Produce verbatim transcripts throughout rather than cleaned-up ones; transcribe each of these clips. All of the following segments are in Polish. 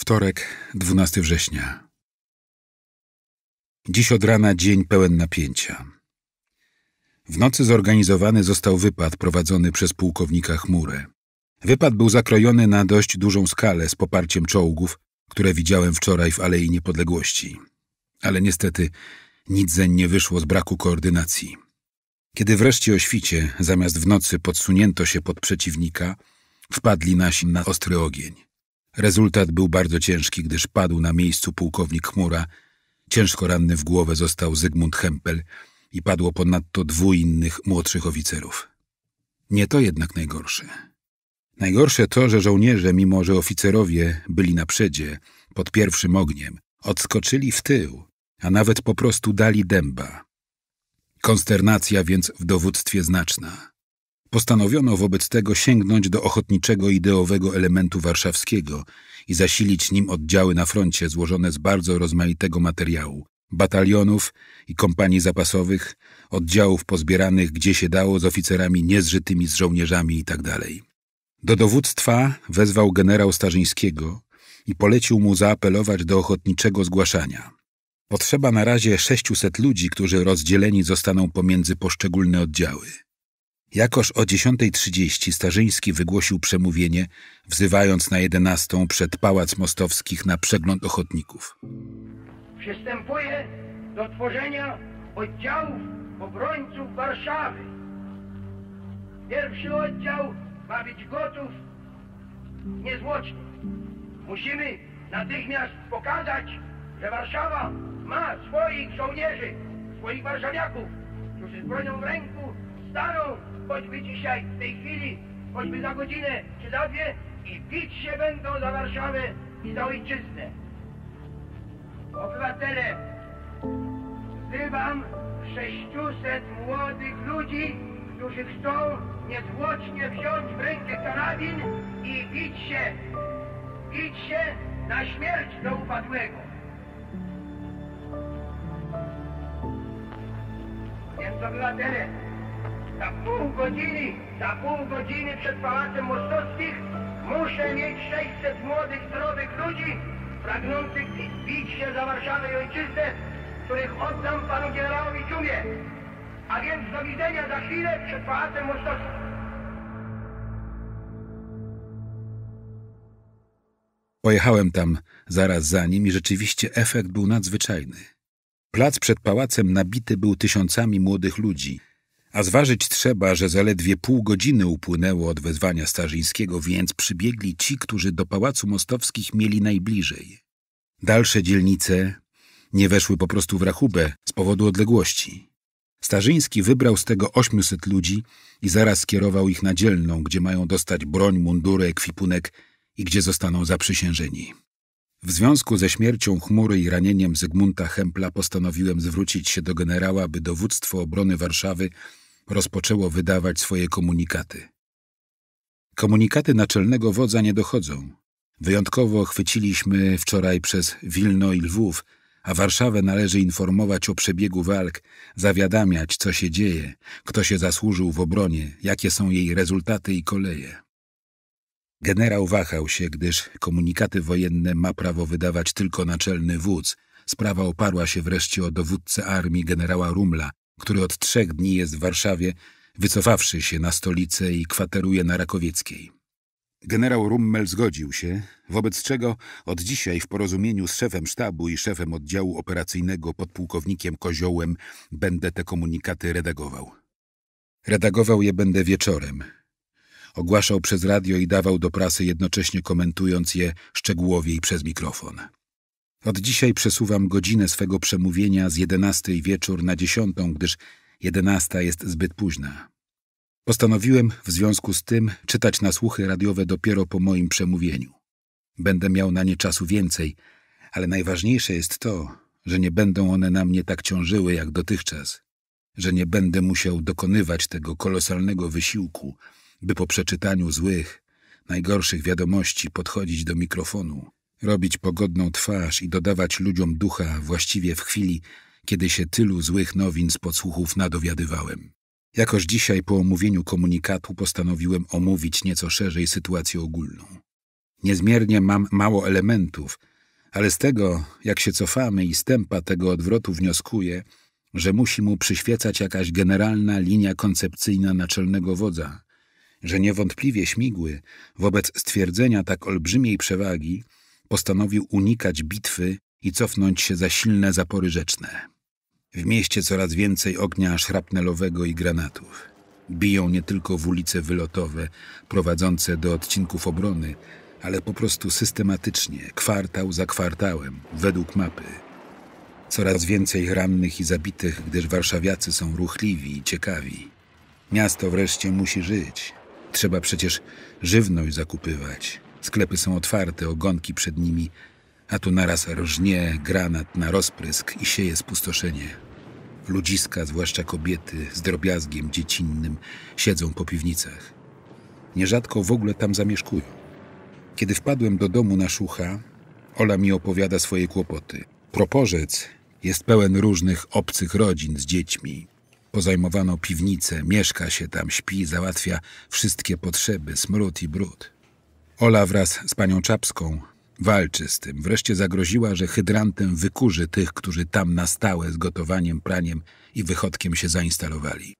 Wtorek, dwunastego września. Dziś od rana dzień pełen napięcia. W nocy zorganizowany został wypad prowadzony przez pułkownika Chmurę. Wypad był zakrojony na dość dużą skalę z poparciem czołgów, które widziałem wczoraj w Alei Niepodległości. Ale niestety nic zeń nie wyszło z braku koordynacji. Kiedy wreszcie o świcie, zamiast w nocy podsunięto się pod przeciwnika, wpadli nasi na ostry ogień. Rezultat był bardzo ciężki, gdyż padł na miejscu pułkownik Chmura. Ciężko ranny w głowę został Zygmunt Hempel i padło ponadto dwóch innych młodszych oficerów. Nie to jednak najgorsze. Najgorsze to, że żołnierze, mimo że oficerowie byli na przedzie, pod pierwszym ogniem, odskoczyli w tył, a nawet po prostu dali dęba. Konsternacja więc w dowództwie znaczna. Postanowiono wobec tego sięgnąć do ochotniczego ideowego elementu warszawskiego i zasilić nim oddziały na froncie złożone z bardzo rozmaitego materiału, batalionów i kompanii zapasowych, oddziałów pozbieranych gdzie się dało z oficerami niezżytymi z żołnierzami itd. Do dowództwa wezwał generał Starzyńskiego i polecił mu zaapelować do ochotniczego zgłaszania. Potrzeba na razie sześciuset ludzi, którzy rozdzieleni zostaną pomiędzy poszczególne oddziały. Jakoż o dziesiątej trzydzieści Starzyński wygłosił przemówienie, wzywając na jedenastą przed Pałac Mostowskich na przegląd ochotników. Przystępuję do tworzenia oddziałów obrońców Warszawy. Pierwszy oddział ma być gotów niezwłocznie. Musimy natychmiast pokazać, że Warszawa ma swoich żołnierzy, swoich warszawiaków, którzy z bronią w ręku staną, choćby dzisiaj, w tej chwili, choćby za godzinę czy za dwie i bić się będą za Warszawę i za ojczyznę. Obywatele, wzywam sześciuset młodych ludzi, którzy chcą niezwłocznie wziąć w rękę karabin i bić się, bić się na śmierć do upadłego. Więc obywatele, za pół godziny, za pół godziny przed Pałacem Mostowskich muszę mieć sześćset młodych, zdrowych ludzi, pragnących bić się za Warszawę i ojczyznę, których oddam panu generałowi Ciumie. A więc do widzenia za chwilę przed Pałacem Mostowskim. Pojechałem tam zaraz za nim i rzeczywiście efekt był nadzwyczajny. Plac przed pałacem nabity był tysiącami młodych ludzi, a zważyć trzeba, że zaledwie pół godziny upłynęło od wezwania Starzyńskiego, więc przybiegli ci, którzy do Pałacu Mostowskich mieli najbliżej. Dalsze dzielnice nie weszły po prostu w rachubę z powodu odległości. Starzyński wybrał z tego ośmiuset ludzi i zaraz skierował ich na Dzielną, gdzie mają dostać broń, mundury, ekwipunek i gdzie zostaną zaprzysiężeni. W związku ze śmiercią Chmury i ranieniem Zygmunta Hempla postanowiłem zwrócić się do generała, by dowództwo obrony Warszawy rozpoczęło wydawać swoje komunikaty. Komunikaty naczelnego wodza nie dochodzą. Wyjątkowo chwyciliśmy wczoraj przez Wilno i Lwów, a Warszawę należy informować o przebiegu walk, zawiadamiać, co się dzieje, kto się zasłużył w obronie, jakie są jej rezultaty i koleje. Generał wahał się, gdyż komunikaty wojenne ma prawo wydawać tylko naczelny wódz. Sprawa oparła się wreszcie o dowódcę armii generała Rummela, który od trzech dni jest w Warszawie, wycofawszy się na stolicę i kwateruje na Rakowieckiej. Generał Rummel zgodził się, wobec czego od dzisiaj w porozumieniu z szefem sztabu i szefem oddziału operacyjnego podpułkownikiem Koziołem będę te komunikaty redagował. Redagował je będę wieczorem. Ogłaszał przez radio i dawał do prasy, jednocześnie komentując je szczegółowiej przez mikrofon. Od dzisiaj przesuwam godzinę swego przemówienia z jedenastej wieczór na dziesiątą, gdyż jedenasta jest zbyt późna. Postanowiłem w związku z tym czytać na słuchy radiowe dopiero po moim przemówieniu. Będę miał na nie czasu więcej, ale najważniejsze jest to, że nie będą one na mnie tak ciążyły jak dotychczas, że nie będę musiał dokonywać tego kolosalnego wysiłku, by po przeczytaniu złych, najgorszych wiadomości podchodzić do mikrofonu, robić pogodną twarz i dodawać ludziom ducha właściwie w chwili, kiedy się tylu złych nowin z podsłuchów nadowiadywałem. Jakoż dzisiaj po omówieniu komunikatu postanowiłem omówić nieco szerzej sytuację ogólną. Niezmiernie mam mało elementów, ale z tego, jak się cofamy i stępa tego odwrotu wnioskuję, że musi mu przyświecać jakaś generalna linia koncepcyjna naczelnego wodza, że niewątpliwie Śmigły wobec stwierdzenia tak olbrzymiej przewagi postanowił unikać bitwy i cofnąć się za silne zapory rzeczne. W mieście coraz więcej ognia szrapnelowego i granatów. Biją nie tylko w ulice wylotowe prowadzące do odcinków obrony, ale po prostu systematycznie, kwartał za kwartałem, według mapy. Coraz więcej rannych i zabitych, gdyż warszawiacy są ruchliwi i ciekawi. Miasto wreszcie musi żyć. Trzeba przecież żywność zakupywać. Sklepy są otwarte, ogonki przed nimi, a tu naraz rżnie granat na rozprysk i sieje spustoszenie. Ludziska, zwłaszcza kobiety, z drobiazgiem dziecinnym, siedzą po piwnicach. Nierzadko w ogóle tam zamieszkują. Kiedy wpadłem do domu na Szucha, Ola mi opowiada swoje kłopoty. Proporzec jest pełen różnych obcych rodzin z dziećmi. Pozajmowano piwnicę, mieszka się tam, śpi, załatwia wszystkie potrzeby, smród i brud. Ola wraz z panią Czapską walczy z tym. Wreszcie zagroziła, że hydrantem wykurzy tych, którzy tam na stałe z gotowaniem, praniem i wychodkiem się zainstalowali.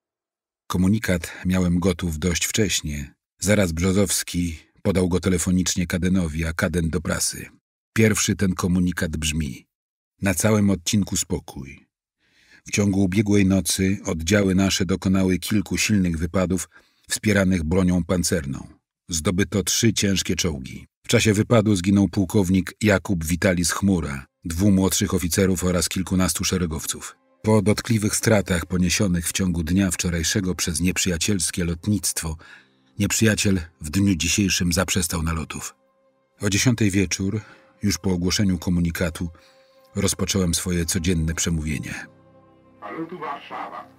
Komunikat miałem gotów dość wcześnie. Zaraz Brzozowski podał go telefonicznie Kadenowi, a Kaden do prasy. Pierwszy ten komunikat brzmi: na całym odcinku spokój. W ciągu ubiegłej nocy oddziały nasze dokonały kilku silnych wypadów wspieranych bronią pancerną. Zdobyto trzy ciężkie czołgi. W czasie wypadu zginął pułkownik Jakub Witalis Chmura, dwóch młodszych oficerów oraz kilkunastu szeregowców. Po dotkliwych stratach poniesionych w ciągu dnia wczorajszego przez nieprzyjacielskie lotnictwo, nieprzyjaciel w dniu dzisiejszym zaprzestał nalotów. O dziesiątej wieczór, już po ogłoszeniu komunikatu, rozpocząłem swoje codzienne przemówienie. Ale tu Warszawa.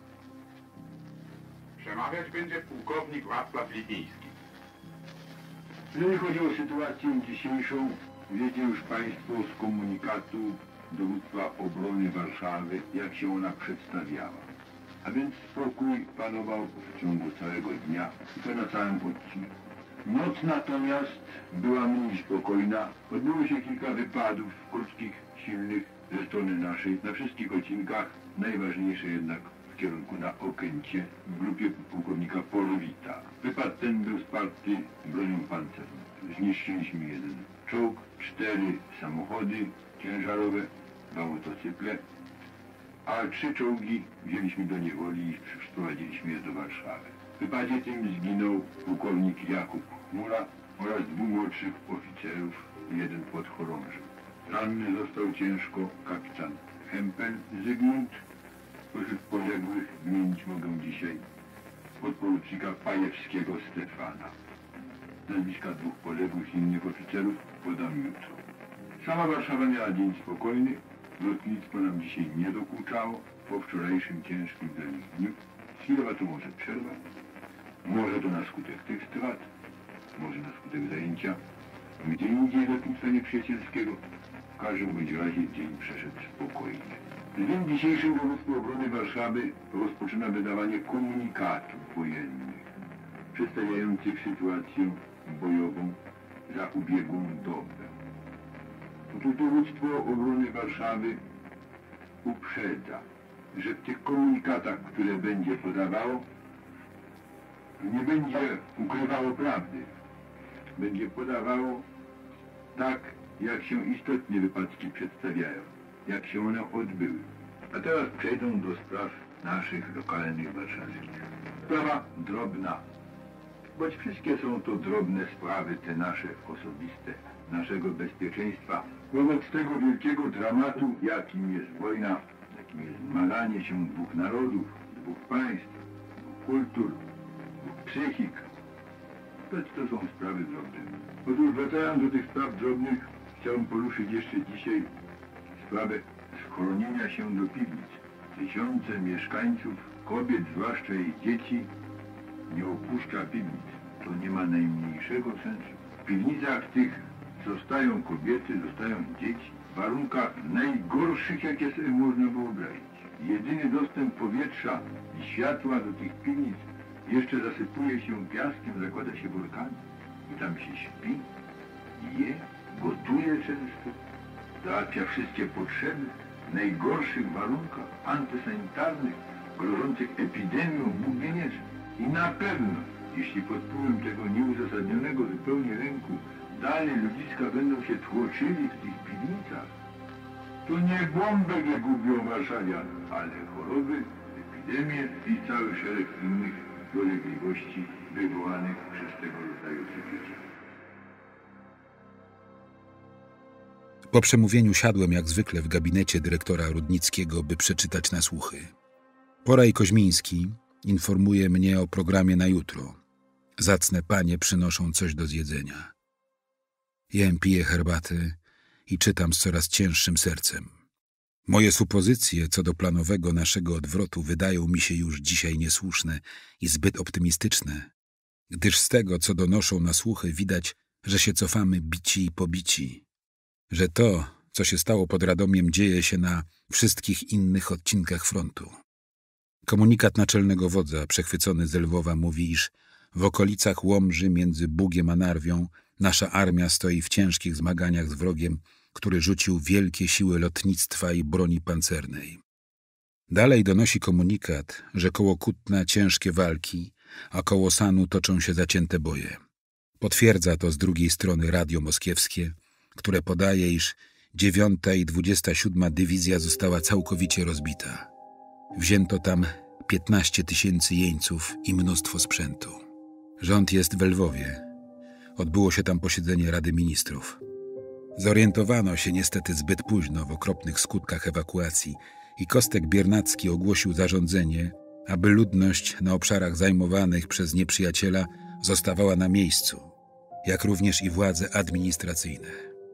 Przemawiać będzie pułkownik Wacław Lipiński. Jeżeli chodzi o sytuację dzisiejszą, wiecie już Państwo z komunikatu Dowództwa Obrony Warszawy, jak się ona przedstawiała. A więc spokój panował w ciągu całego dnia i to na całym odcinku. Noc natomiast była mniej spokojna. Odbyło się kilka wypadów krótkich, silnych ze strony naszej. Na wszystkich odcinkach, najważniejsze jednak w kierunku na Okęcie w grupie pułkownika Polowita. Wypad ten był wsparty bronią pancerną. Zniszczyliśmy jeden czołg, cztery samochody ciężarowe, dwa motocykle, a trzy czołgi wzięliśmy do niewoli i sprowadziliśmy je do Warszawy. W wypadzie tym zginął pułkownik Jakub Chmura oraz dwóch młodszych oficerów i jeden podchorąży. Ranny został ciężko kapitan Hempel Zygmunt. Spośród poległych wymienić mogę dzisiaj podporucznika Pajewskiego Stefana. Nazwiska dwóch poległych innych oficerów podam jutro. Sama Warszawa miała dzień spokojny. Lotnictwo nam dzisiaj nie dokuczało po wczorajszym ciężkim dla nich dniu. Chwilowa to może przerwa, może to na skutek tych strat, może na skutek zajęcia gdzie indziej lotnictwa nieprzyjacielskiego. W każdym bądź razie dzień przeszedł spokojnie. W dniu dzisiejszym Dowództwo Obrony Warszawy rozpoczyna wydawanie komunikatów wojennych przedstawiających sytuację bojową za ubiegłą dobę. Otóż Dowództwo Obrony Warszawy uprzedza, że w tych komunikatach, które będzie podawało, nie będzie ukrywało prawdy. Będzie podawało tak, jak się istotnie wypadki przedstawiają, jak się one odbyły. A teraz przejdą do spraw naszych lokalnych warszawskich. Sprawa drobna, choć wszystkie są to drobne sprawy, te nasze osobiste, naszego bezpieczeństwa. Wobec tego wielkiego dramatu, jakim jest wojna, jakim jest zmaganie się dwóch narodów, dwóch państw, dwóch kultur, dwóch psychik, to, to są sprawy drobne. Otóż wracając do tych spraw drobnych, chciałem poruszyć jeszcze dzisiaj sprawę schronienia się do piwnic. Tysiące mieszkańców, kobiet, zwłaszcza i dzieci, nie opuszcza piwnic. To nie ma najmniejszego sensu. W piwnicach tych zostają kobiety, zostają dzieci w warunkach najgorszych, jakie sobie można wyobrazić. Jedyny dostęp powietrza i światła do tych piwnic jeszcze zasypuje się piaskiem, zakłada się workami i tam się śpi je, gotuje często, załatwia wszystkie potrzeby w najgorszych warunkach antysanitarnych, grożących epidemią, Bóg wie nie czym. I na pewno, jeśli pod wpływem tego nieuzasadnionego zupełnie lęku dalej ludziska będą się tłoczyli w tych piwnicach, to nie bombę wygubią warszawian, ale choroby, epidemie i cały szereg innych dolegliwości wywołanych przez tego rodzaju cywilizacje. Po przemówieniu siadłem jak zwykle w gabinecie dyrektora Rudnickiego, by przeczytać na słuchy. Poraj Koźmiński informuje mnie o programie na jutro. Zacne panie przynoszą coś do zjedzenia. Jem, piję herbatę i czytam z coraz cięższym sercem. Moje supozycje co do planowego naszego odwrotu wydają mi się już dzisiaj niesłuszne i zbyt optymistyczne, gdyż z tego, co donoszą na słuchy, widać, że się cofamy bici i pobici, że to, co się stało pod Radomiem, dzieje się na wszystkich innych odcinkach frontu. Komunikat naczelnego wodza, przechwycony z Lwowa, mówi, iż w okolicach Łomży między Bugiem a Narwią nasza armia stoi w ciężkich zmaganiach z wrogiem, który rzucił wielkie siły lotnictwa i broni pancernej. Dalej donosi komunikat, że koło Kutna ciężkie walki, a koło Sanu toczą się zacięte boje. Potwierdza to z drugiej strony radio moskiewskie, które podaje, iż dziewiąta i dwudziesta siódma dywizja została całkowicie rozbita. Wzięto tam piętnaście tysięcy jeńców i mnóstwo sprzętu. Rząd jest w Lwowie. Odbyło się tam posiedzenie Rady Ministrów. Zorientowano się niestety zbyt późno w okropnych skutkach ewakuacji i Kostek Biernacki ogłosił zarządzenie, aby ludność na obszarach zajmowanych przez nieprzyjaciela zostawała na miejscu, jak również i władze administracyjne.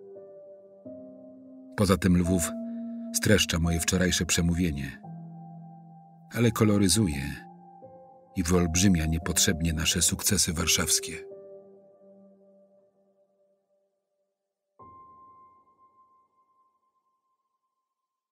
Poza tym Lwów streszcza moje wczorajsze przemówienie, ale koloryzuje i wyolbrzymia niepotrzebnie nasze sukcesy warszawskie.